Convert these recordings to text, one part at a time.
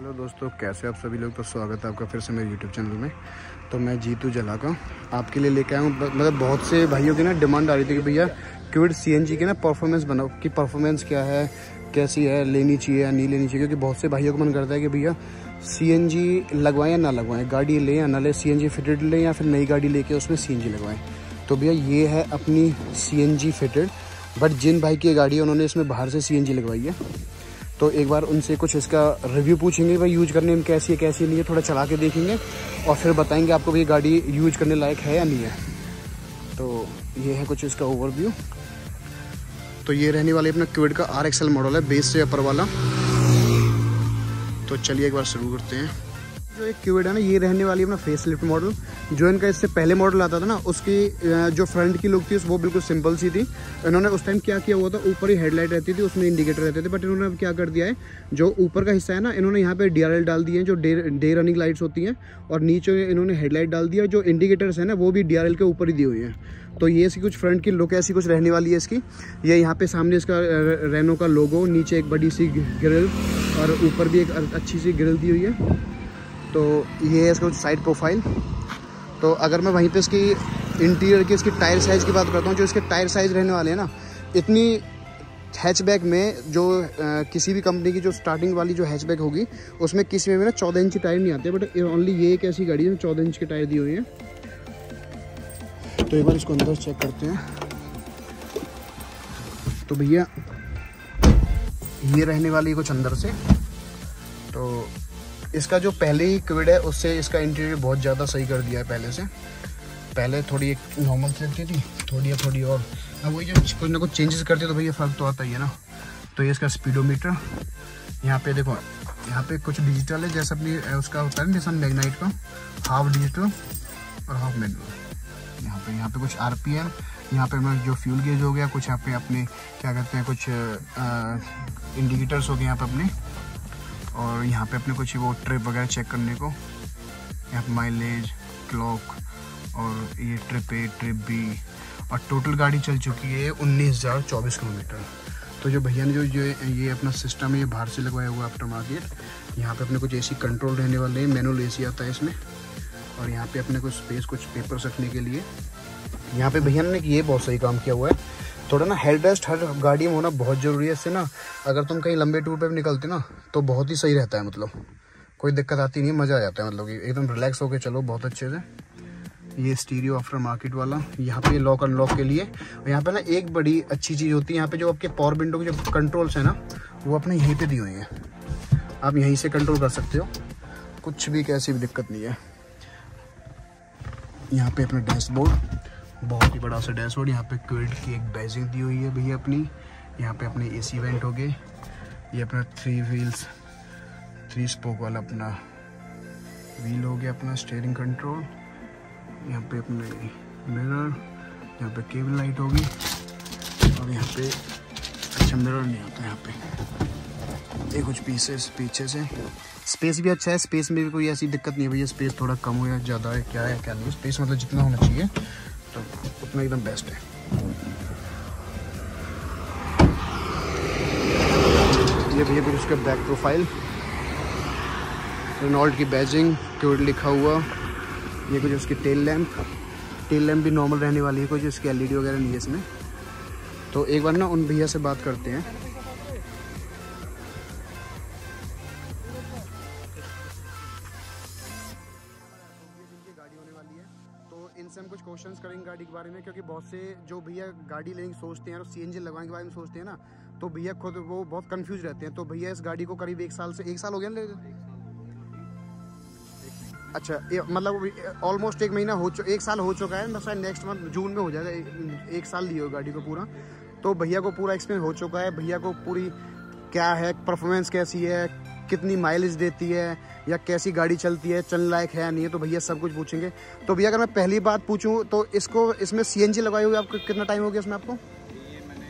Hello दोस्तों, कैसे आप सभी लोग। तो स्वागत है आपका फिर से मेरे यूट्यूब चैनल में। तो मैं जीतू जलाका आपके लिए लेके आया हूँ। मतलब बहुत से भाइयों की ना डिमांड आ रही थी कि भैया क्विड सीएनजी की ना परफॉर्मेंस बनाओ कि परफॉर्मेंस क्या है, कैसी है, लेनी चाहिए या नहीं लेनी चाहिए। क्योंकि बहुत से भाइयों को मन करता है कि भैया सीएनजी लगवाएं या ना लगवाएं, गाड़ी लें या ना लें, सीएनजी फिटेड लें या फिर नई गाड़ी लेके उसमें सीएनजी लगवाएं। तो भैया ये है अपनी सीएनजी फिटेड, बट जिन भाई की गाड़ी है उन्होंने इसमें बाहर से सीएनजी लगवाई है। तो एक बार उनसे कुछ इसका रिव्यू पूछेंगे, भाई यूज करने में कैसी है कैसी नहीं है, थोड़ा चला के देखेंगे और फिर बताएंगे आपको भी ये गाड़ी यूज करने लायक है या नहीं है। तो ये है कुछ इसका ओवरव्यू। तो ये रहने वाली अपना क्विड का RXL मॉडल है, बेस से अपर वाला। तो चलिए एक बार शुरू करते हैं। जो एक क्विड है ना, ये रहने वाली अपना फेस लिफ्ट मॉडल। जो इनका इससे पहले मॉडल आता था ना, उसकी जो फ्रंट की लुक थी वो बिल्कुल सिंपल सी थी। इन्होंने उस टाइम क्या किया हुआ था, ऊपर ही हेडलाइट रहती थी, उसमें इंडिकेटर रहते थे। बट इन्होंने अब क्या कर दिया है, जो ऊपर का हिस्सा है ना, इन्होंने यहाँ पे DRL डाल दिए हैं, जो डे रनिंग लाइट्स होती हैं। और नीचे इन्होंने हेडलाइट डाल दिया, जो इंडिकेटर्स है ना वो भी DRL के ऊपर ही दी हुई है। तो ये इसकी कुछ फ्रंट की लुक ऐसी कुछ रहने वाली है इसकी। ये यहाँ पे सामने इसका रेनो का लोगो, नीचे एक बड़ी सी ग्रिल और ऊपर भी एक अच्छी सी ग्रिल दी हुई है। तो ये है इसका साइड प्रोफाइल। तो अगर मैं वहीं पे इसकी इंटीरियर की इसकी टायर साइज़ की बात करता हूँ, जो इसके टायर साइज़ रहने वाले हैं ना, इतनी हैचबैक में जो किसी भी कंपनी की जो स्टार्टिंग वाली जो हैचबैक होगी उसमें किसी में भी ना 14 इंच टायर नहीं आते। बट ओनली ये एक ऐसी गाड़ी है 14 इंच के टायर दिए हुए हैं। तो एक बार इसको अंदर चेक करते हैं। तो भैया ये रहने वाली कुछ अंदर से। तो इसका जो पहले ही क्विड है उससे इसका इंटीरियर बहुत ज़्यादा सही कर दिया है पहले से। पहले थोड़ी एक नॉर्मल से लगती थी, थोड़ी और अब वही जो कुछ ना कुछ चेंजेस करते तो भैया फ़र्क तो आता ही है ना। तो ये इसका स्पीडोमीटर, यहाँ पे देखो, यहाँ पे कुछ डिजिटल है जैसे अपनी उसका होता है निसान मैग्नाइट का, हाफ डिजिटल और हाफ मैनुअल। यहाँ पे कुछ RPM, यहाँ पे जो फ्यूल गेज हो गया, कुछ यहाँ पे अपने क्या कहते हैं कुछ इंडिकेटर्स हो गए यहाँ पे अपने। और यहाँ पे अपने कुछ वो ट्रिप वगैरह चेक करने को, यहाँ पे माइलेज, क्लॉक और ये ट्रिप A, ट्रिप B। और टोटल गाड़ी चल चुकी है 19,024 किलोमीटर। तो जो भैया ने जो ये अपना सिस्टम है ये बाहर से लगवाया हुआ आफ्टर मार्केट। यहाँ पे अपने कुछ AC कंट्रोल रहने वाले हैं, मैनुअल AC आता है इसमें। और यहाँ पे अपने कुछ स्पेस, कुछ पेपर्स रखने के लिए। यहाँ पे भैया ने ये बहुत सही काम किया हुआ है। थोड़ा ना हेड रेस्ट हर गाड़ी में होना बहुत ज़रूरी है। इससे ना अगर तुम कहीं लंबे टूर पे भी निकलते ना तो बहुत ही सही रहता है, मतलब कोई दिक्कत आती नहीं, मज़ा आ जाता है, मतलब कि एकदम रिलैक्स होके चलो बहुत अच्छे से। ये स्टीरियो आफ्टर मार्केट वाला, यहाँ पे लॉक अनलॉक के लिए। और यहाँ पे ना एक बड़ी अच्छी चीज़ होती है, यहाँ पे जो आपके पावर विंडो के जो कंट्रोल्स हैं ना वो अपने यहीं पे दी हुई हैं। आप यहीं से कंट्रोल कर सकते हो, कुछ भी कैसी भी दिक्कत नहीं है। यहाँ पे अपना डैशबोर्ड, बहुत ही बड़ा सा डैशबोर्ड। यहाँ पे क्विड की एक बैजिंग दी हुई है भैया अपनी। यहाँ पे अपने AC वेंट हो गए। ये अपना 3 व्हील्स 3 स्पोक वाला अपना व्हील हो गया, अपना स्टीयरिंग कंट्रोल। यहाँ पे अपने मिरर, यहाँ पे केबल लाइट होगी। और यहाँ पे अच्छा मिरर नहीं आता यहाँ पे। ये कुछ पीसेस पीछे से। स्पेस भी अच्छा है, स्पेस में भी कोई ऐसी दिक्कत नहीं है भैया। स्पेस थोड़ा कम हो या ज़्यादा है, क्या है क्या नहीं, स्पेस मतलब जितना होना चाहिए तो उतना एकदम बेस्ट है। ये भैया कुछ उसका बैक प्रोफाइल, रेनॉल्ट की बैजिंग, क्विड लिखा हुआ। ये कुछ उसकी टेल लैम्प भी नॉर्मल रहने वाली है, कुछ इसकी LED वगैरह नहीं है इसमें। तो एक बार ना उन भैया से बात करते हैं। गाड़ी होने वाली है तो इनसे हम कुछ क्वेश्चंस करेंगे गाड़ी के बारे में। क्योंकि बहुत से जो भैया गाड़ी लेने की सोचते हैं और CNG लगवाने के बारे में सोचते हैं ना, तो भैया खुद वो बहुत कंफ्यूज रहते हैं। तो भैया इस गाड़ी को करीब 1 साल हो गया ना। अच्छा, मतलब ऑलमोस्ट 1 साल हो चुका है, मतलब नेक्स्ट मंथ जून में हो जाएगा 1 साल लियो गाड़ी को पूरा। तो भैया को पूरा एक्सपीरियंस हो चुका है। भैया को पूरी क्या है परफॉर्मेंस कैसी है, कितनी माइलेज देती है या कैसी गाड़ी चलती है, चलने लायक है या नहीं है, तो भैया सब कुछ पूछेंगे। तो भैया अगर मैं पहली बात पूछूं तो इसमें CNG लगाई हुई आपको कितना टाइम हो गया इसमें आपको? ये मैंने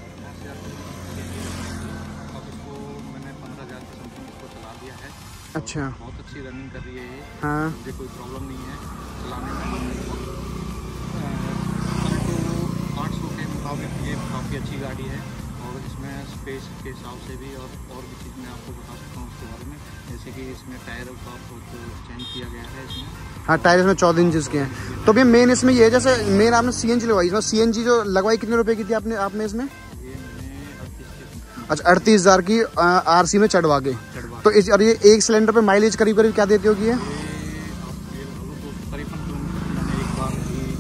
15,000 के समथिंग इसको चला दिया है। अच्छा, बहुत अच्छी रनिंग कर रही है ये। हाँ, मुझे कोई प्रॉब्लम नहीं है चलाने में। तो 800 के मुताबिक ये काफ़ी अच्छी गाड़ी है। और और इसमें स्पेस के हिसाब से भी और भी चीज़ मैं आपको बता सकता हूँ उसके बारे में। जैसे कि इसमें टायरों का चेंज किया गया है इसमें। हाँ, टायर इसमें 14 इंचज़ के हैं। तो भैया मेन इसमें ये है, जैसे मेन आपने CNG लगवाई, इसमें CNG जो लगवाई कितने रुपए की थी आपने इसमें? ये मैंने 38 अच्छा, 38,000 की RC में चढ़वा के। तो इस और ये एक सिलेंडर पे माइलेज करीब करीब क्या देती होगी ये? आप ये लो तो 53 किलोमीटर मैंने एक बार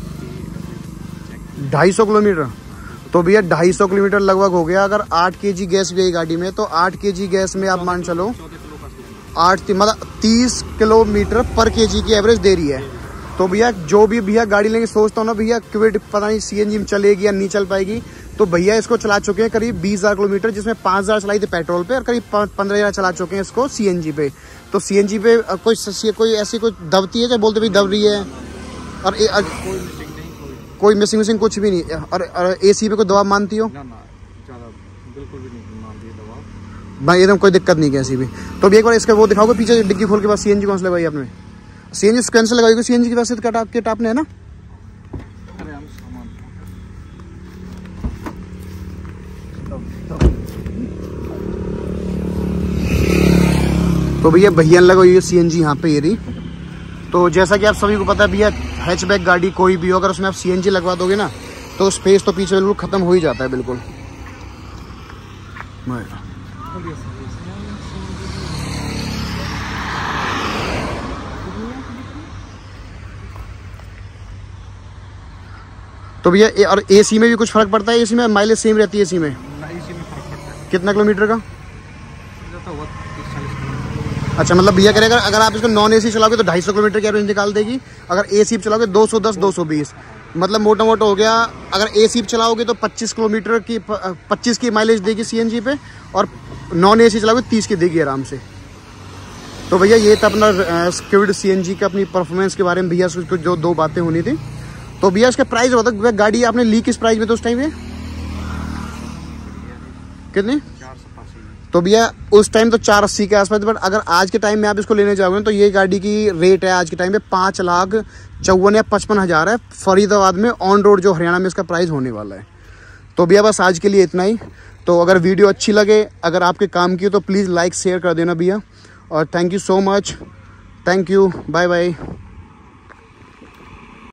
ही 250 किलोमीटर। तो भैया 250 किलोमीटर लगभग हो गया। अगर 8 kg गैस भी है गाड़ी में, तो 8 kg गैस में आप मान चलो 8 मतलब 30 किलोमीटर पर kg की एवरेज दे रही है। तो भैया जो भी भैया गाड़ी लेंगे, सोचता हूँ ना भैया क्विड पता नहीं CNG में चलेगी या नहीं चल पाएगी, तो भैया इसको चला चुके हैं करीब 20,000 किलोमीटर, जिसमें 5,000 चलाई थी पेट्रोल पे और करीब 15,000 चला चुके हैं इसको CNG पे। तो CNG पे कोई ऐसी कोई दबती है, क्या बोलते भाई दब रही है, और कोई मिसिंग कुछ भी नहीं। और AC पे कोई दबाव मानती हो? ना ज़्यादा बिल्कुल भी नहीं मानती है दबाव भाई, एकदम कोई दिक्कत नहीं कैसी भी। तो भी एक बार इसका वो दिखाओगे पीछे डिग्गी खोल के बाद CNG कौन सा लगाई आपने? CNG कैंसिल लगाई, CNG की वैसे किट आपने है ना? अरे हम सामान तो भैया लगाई CNG यहाँ पे ये रही। तो जैसा कि आप सभी को पता है भैया, हैचबैक गाड़ी कोई भी हो, अगर उसमें आप CNG लगवा दोगे ना, तो स्पेस तो पीछे बिल्कुल खत्म हो ही जाता है बिल्कुल। तो भैया और AC में भी कुछ फर्क पड़ता है? AC में माइलेज सेम रहती है? AC में कितना किलोमीटर का? अच्छा, मतलब भैया करेगा अगर आप इसको नॉन AC चलाओगे तो 250 किलोमीटर की एवरेज निकाल देगी, अगर AC चलाओगे 210 220, मतलब मोटा मोटा हो गया। अगर AC चलाओगे तो 25 किलोमीटर की 25 की माइलेज देगी CNG पे, और नॉन AC चलाओगे 30 की देगी आराम से। तो भैया ये था अपना क्विड CNG का अपनी परफॉर्मेंस के बारे में भैया कुछ जो 2 बातें होनी थी। तो भैया इसका प्राइस बता, गाड़ी आपने ली किस प्राइस में तो उस टाइम पे कितनी? तो भैया उस टाइम तो 480 के आसपास, बट अगर आज के टाइम में आप इसको लेने जाओगे तो ये गाड़ी की रेट है आज के टाइम पे 5,54,000 या 55,000 है फरीदाबाद में ऑन रोड, जो हरियाणा में इसका प्राइस होने वाला है। तो भैया बस आज के लिए इतना ही। तो अगर वीडियो अच्छी लगे, अगर आपके काम की हो, तो प्लीज़ लाइक शेयर कर देना भैया, और thank you so much. Thank you, bye bye.